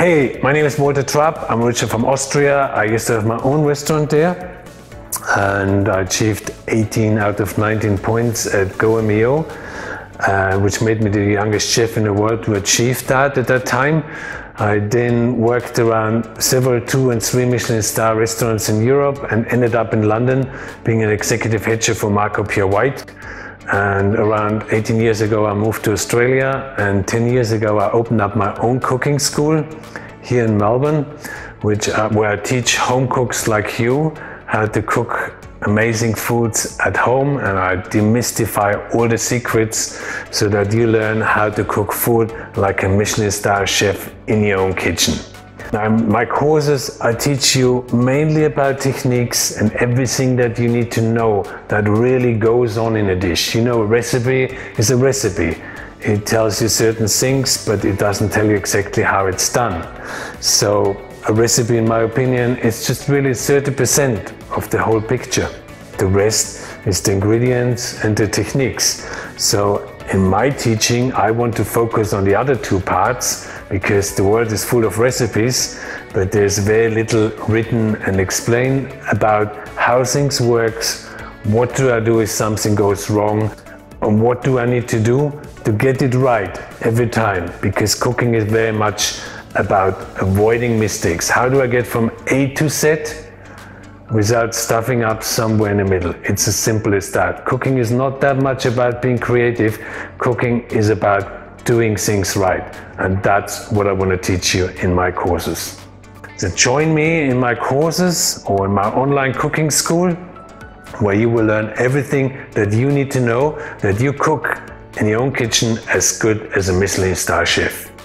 Hey, my name is Trupp. I'm originally from Austria. I used to have my own restaurant there and I achieved 18 out of 19 points at GoMEO, which made me the youngest chef in the world to achieve that at that time. I then worked around several 2 and 3 Michelin star restaurants in Europe and ended up in London being an executive head chef for Marco Pierre White. And around 18 years ago I moved to Australia, and 10 years ago I opened up my own cooking school here in Melbourne, where I teach home cooks like you how to cook amazing foods at home, and I demystify all the secrets so that you learn how to cook food like a Michelin star chef in your own kitchen. Now, my courses, I teach you mainly about techniques and everything that you need to know that really goes on in a dish. You know, a recipe is a recipe. It tells you certain things, but it doesn't tell you exactly how it's done. So a recipe, in my opinion, is just really 30% of the whole picture. The rest is the ingredients and the techniques. So in my teaching, I want to focus on the other 2 parts, because the world is full of recipes, but there's very little written and explained about how things work, what do I do if something goes wrong, and what do I need to do to get it right every time, because cooking is very much about avoiding mistakes. How do I get from A to Z without stuffing up somewhere in the middle? It's as simple as that. Cooking is not that much about being creative. Cooking is about doing things right, and that's what I want to teach you in my courses. So join me in my courses or in my online cooking school, where you will learn everything that you need to know that you cook in your own kitchen as good as a Michelin star chef.